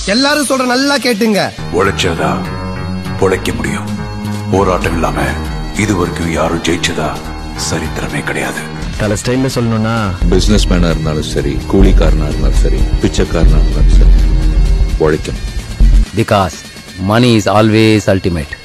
எல்லாரும் சொல்ற நல்லா கேட்டுங்க. உழைச்சதா பொழைக்க முடியும். போராட்டம் இல்லாம இது வரைக்கும் யாரும் ஜெயிச்சதா சரித்திரமே கிடையாது. பல ஸ்டைல்ல சொல்லணும்னா பிசினஸ் மேனா இருந்தாலும் சரி, கூலிக்காரனா இருந்தாலும் சரி, பிச்சைக்காரனா இருந்தாலும் சரி, உழைக்கணும். Because money is always ultimate.